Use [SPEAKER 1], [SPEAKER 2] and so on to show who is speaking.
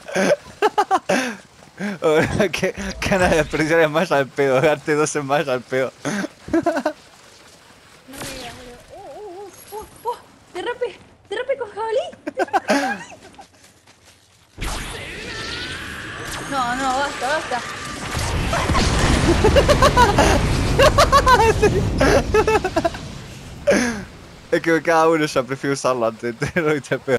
[SPEAKER 1] ¿Qué ganas de desperdiciar más al pedo? Darte 2 en más al pedo.
[SPEAKER 2] No me digas, boludo. Derrape con jabalí. No, basta.
[SPEAKER 1] Es que cada uno ya prefiere usarlo antes de lo que te pego.